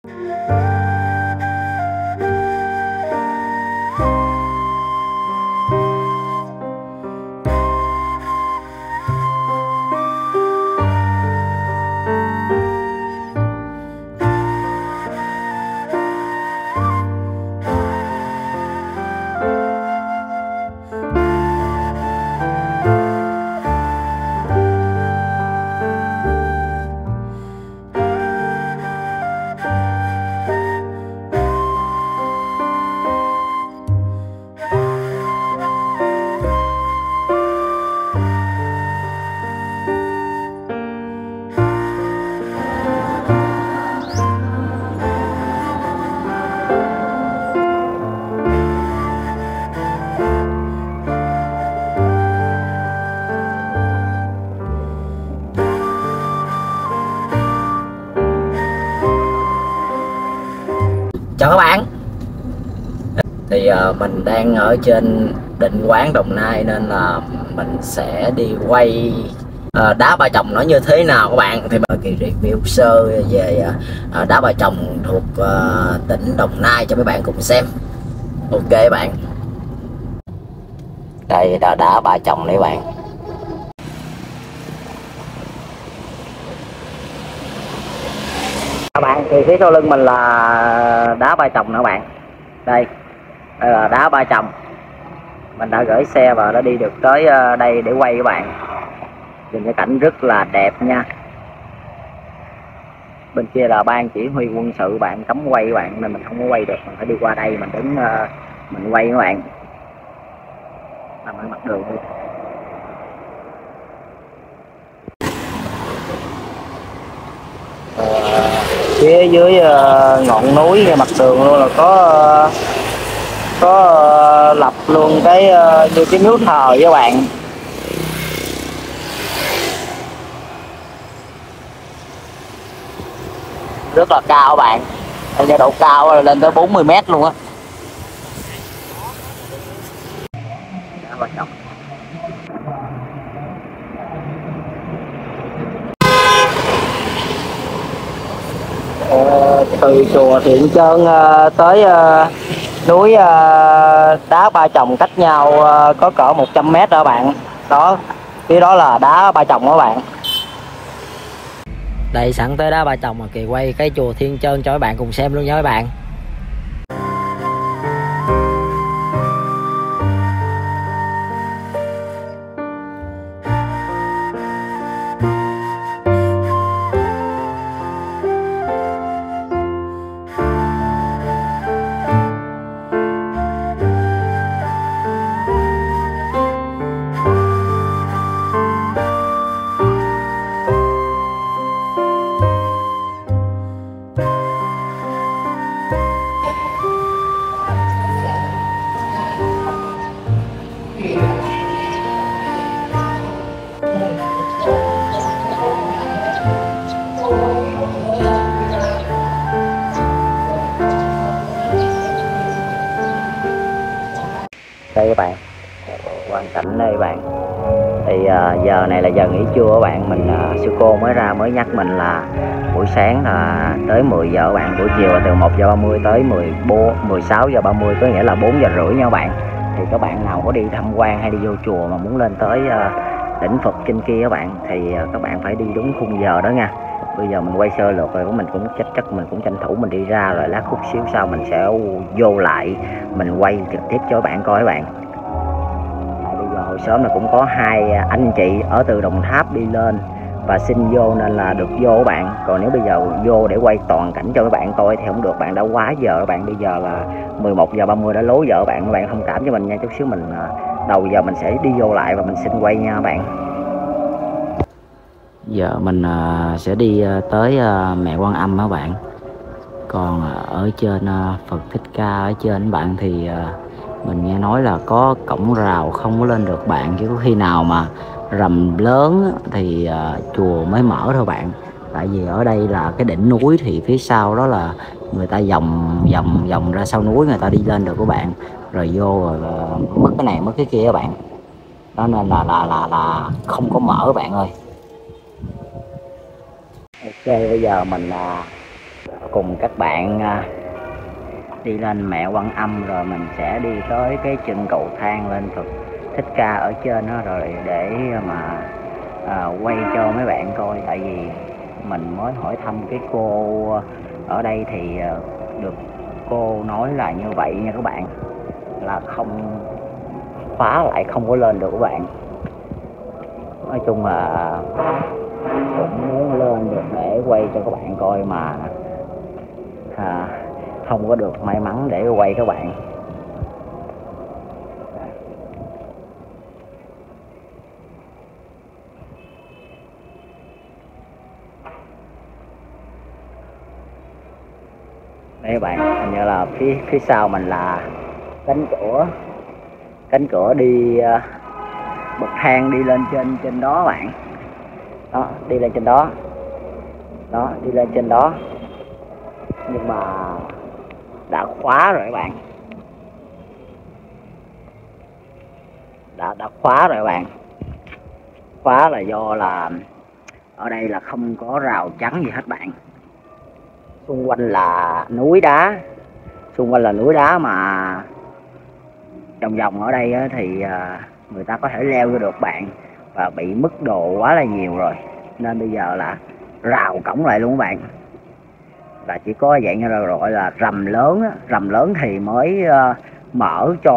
Chào các bạn. Thì mình đang ở trên Định Quán Đồng Nai nên là mình sẽ đi quay đá Ba Chồng nó như thế nào các bạn. Thì mình kỳ review sơ về đá Ba Chồng thuộc tỉnh Đồng Nai cho mấy bạn cùng xem. Ok bạn. Đây là đá Ba Chồng này các bạn. Các bạn thì phía sau lưng mình là đá Ba Chồng nữa các bạn. Đây là đá Ba Chồng. Mình đã gửi xe và đã đi được tới đây để quay các bạn. Nhìn cái cảnh rất là đẹp nha. Bên kia là ban chỉ huy quân sự bạn, cấm quay các bạn, nên mình không có quay được, mình phải đi qua đây mình đứng mình quay các bạn. Nằm ở mặt đường đi. Phía dưới ngọn núi mặt đường luôn là có lập luôn cái như cái miếu thờ với các bạn. Rất là cao các bạn. Đây độ cao lên tới 40 m luôn á. Từ chùa Thiện Trơn tới núi đá Ba Chồng cách nhau có cỡ 100 m đó các bạn. Đó, phía đó là đá Ba Chồng đó các bạn. Đây sẵn tới đá Ba Chồng mà Kỳ quay cái chùa Thiên Trơn cho các bạn cùng xem luôn nha các bạn. Đây các bạn, hoàn cảnh đây các bạn. Thì giờ này là giờ nghỉ trưa các bạn. Mình sư cô mới nhắc mình là buổi sáng là tới 10 giờ các bạn, buổi chiều là từ 1:30 tới 16:30, có nghĩa là 4:30 nha các bạn. Thì các bạn nào có đi tham quan hay đi vô chùa mà muốn lên tới đỉnh Phật trên kia các bạn, thì các bạn phải đi đúng khung giờ đó nha. Bây giờ mình quay sơ lược rồi, mình cũng chắc mình cũng tranh thủ mình đi ra, rồi lát khúc xíu sau mình sẽ vô lại mình quay trực tiếp cho các bạn coi các bạn. Bây giờ hồi sớm là cũng có hai anh chị ở từ Đồng Tháp đi lên và xin vô nên là được vô các bạn. Còn nếu bây giờ vô để quay toàn cảnh cho các bạn coi thì không được, bạn đã quá giờ các bạn. Bây giờ là 11:30 đã lố giờ các bạn thông cảm cho mình nha. Chút xíu mình đầu giờ mình sẽ đi vô lại và mình xin quay nha các bạn. Giờ mình sẽ đi tới mẹ Quan Âm các bạn. Còn ở trên Phật Thích Ca ở trên các bạn thì mình nghe nói là có cổng rào không có lên được bạn, chứ có khi nào mà rầm lớn thì chùa mới mở thôi bạn. Tại vì ở đây là cái đỉnh núi thì phía sau đó là người ta vòng ra sau núi người ta đi lên được các bạn, rồi vô rồi mất cái này mất cái kia các bạn. Đó nên là không có mở bạn ơi. Ok, bây giờ mình cùng các bạn đi lên Mẹ Quan Âm, rồi mình sẽ đi tới cái chân cầu thang lên Phật Thích Ca ở trên đó, rồi để mà quay cho mấy bạn coi. Tại vì mình mới hỏi thăm cái cô ở đây thì được cô nói là như vậy nha các bạn, là không phá lại không có lên được các bạn. Nói chung là cũng muốn lên được để quay cho các bạn coi mà không có được may mắn để quay các bạn. Đây các bạn, hình như là phía sau mình là cánh cửa đi bậc thang đi lên trên đó bạn. Đó, đi lên trên đó. Đó, đi lên trên đó. Nhưng mà đã khóa rồi các bạn. Đã khóa rồi các bạn. Khóa là do là ở đây là không có rào chắn gì hết bạn. Xung quanh là núi đá. Xung quanh là núi đá mà vòng ở đây thì người ta có thể leo vô được bạn, và bị mất đồ quá là nhiều rồi, nên bây giờ là rào cổng lại luôn các bạn. Là chỉ có dạng như là gọi là rầm lớn á. Rầm lớn thì mới mở cho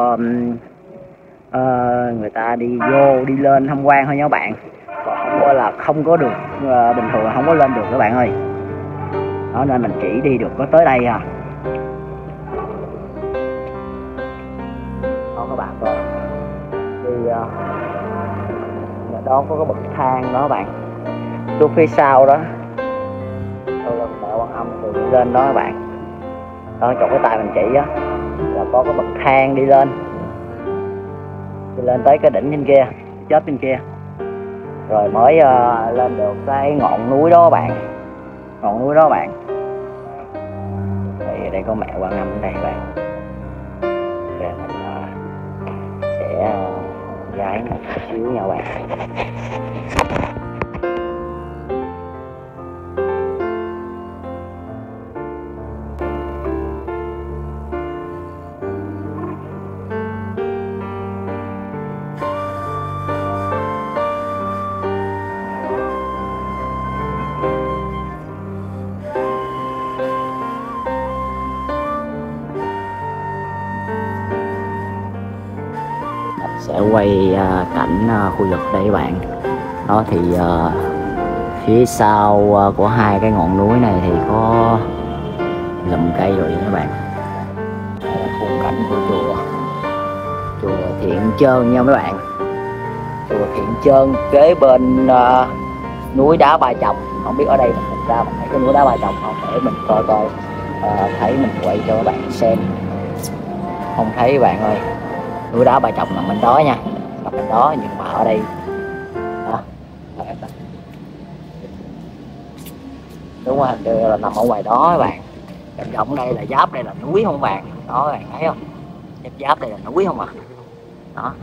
người ta đi vô đi lên tham quan thôi nha các bạn, còn không có là không có được bình thường là không có lên được các bạn ơi. Đó, nên mình chỉ đi được có tới đây à. Đó các bạn coi đi đó có cái bậc thang đó các bạn, xuống phía sau đó Mẹ Quan Âm rồi đi lên đó các bạn. Đó, chỗ cái tay mình chỉ á là có cái bậc thang đi lên tới cái đỉnh trên kia, chết bên kia, rồi mới lên được cái ngọn núi đó các bạn. Ngọn núi đó các bạn. Thì đây có Mẹ Quan Âm ở đây các bạn. Rồi mình sẽ gái một xíu nha các bạn. Sẽ quay cảnh khu vực đây các bạn. Đó thì phía sau của hai cái ngọn núi này thì có lùm cây rồi các bạn. Đây là khung cảnh của chùa Thiện Trơn nha mấy bạn. Chùa Thiện Trơn kế bên núi đá Ba Chồng. Không biết ở đây mình ra mình thấy cái núi đá Ba Chồng không, để mình coi thấy mình quay cho các bạn xem. Không thấy các bạn ơi, núi đá Ba Chồng là bên đó nha, là bên đó, nhưng mà ở đây đó, đúng rồi, hình như là nằm ở ngoài đó các bạn. Vòng đây là giáp, đây là núi không bạn? Đó các bạn thấy không, giáp đây là núi không à. Đó,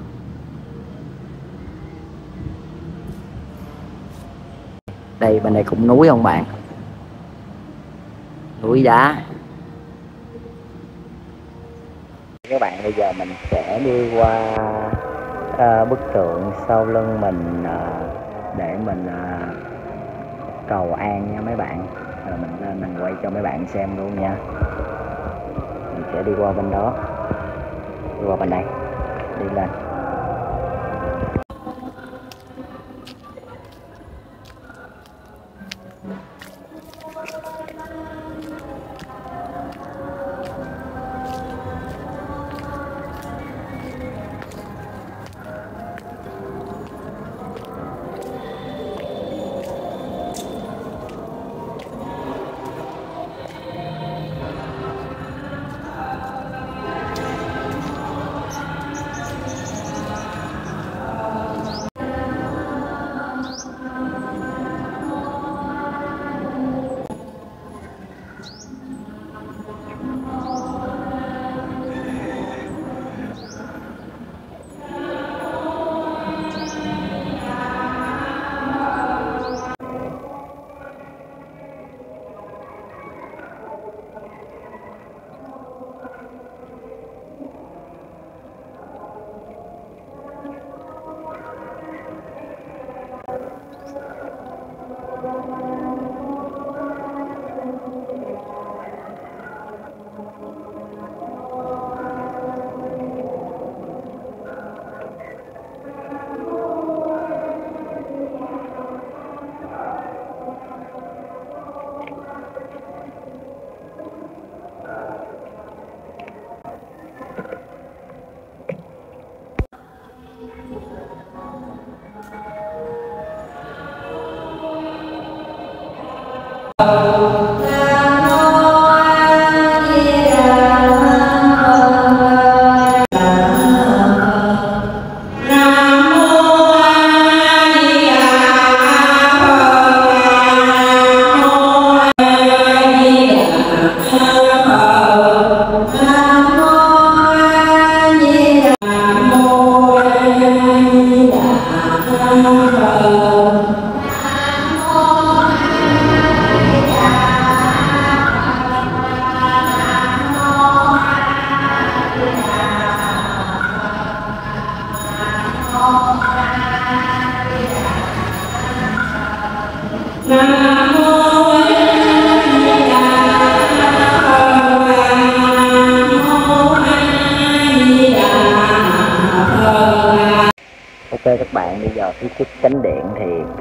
đây bên đây cũng núi không bạn, núi đá. Các bạn, bây giờ mình sẽ đi qua bức tượng sau lưng mình để mình cầu an nha mấy bạn. Rồi mình lên mình quay cho mấy bạn xem luôn nha. Mình sẽ đi qua bên đó, đi qua bên đây, đi lên.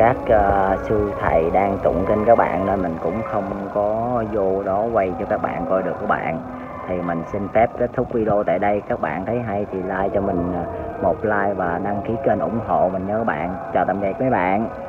các sư thầy đang tụng kinh các bạn, nên mình cũng không có vô đó quay cho các bạn coi được các bạn. Thì mình xin phép kết thúc video tại đây. Các bạn thấy hay thì like cho mình một like và đăng ký kênh ủng hộ mình nhớ các bạn. Chào tạm biệt mấy bạn.